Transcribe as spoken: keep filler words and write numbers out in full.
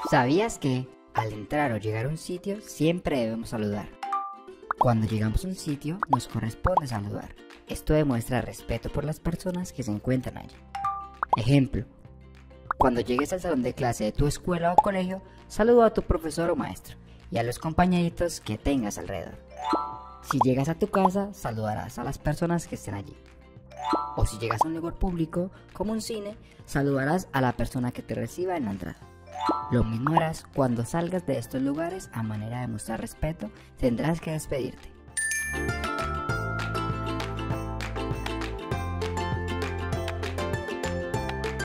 ¿Sabías que al entrar o llegar a un sitio siempre debemos saludar? Cuando llegamos a un sitio nos corresponde saludar. Esto demuestra respeto por las personas que se encuentran allí. Ejemplo: cuando llegues al salón de clase de tu escuela o colegio, saluda a tu profesor o maestro y a los compañeritos que tengas alrededor. Si llegas a tu casa, saludarás a las personas que estén allí. O si llegas a un lugar público, como un cine, saludarás a la persona que te reciba en la entrada. Lo mismo harás cuando salgas de estos lugares. A manera de mostrar respeto, tendrás que despedirte.